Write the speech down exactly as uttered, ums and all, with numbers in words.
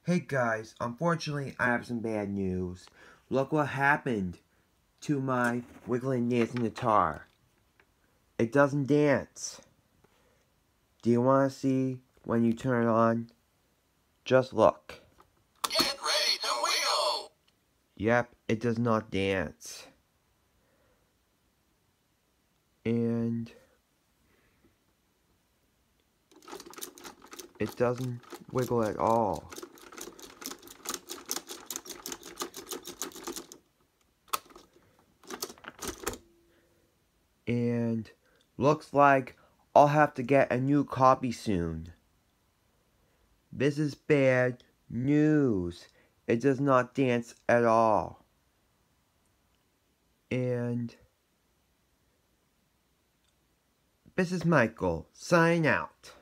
Hey guys, unfortunately I have some bad news. Look what happened to my wiggling dancing guitar. It doesn't dance. Do you want to see when you turn it on? Just look. Get ready to wiggle! Yep, it does not dance. And it doesn't wiggle at all. And looks like I'll have to get a new copy soon. This is bad news. It does not dance at all. And this is Michael, signing out.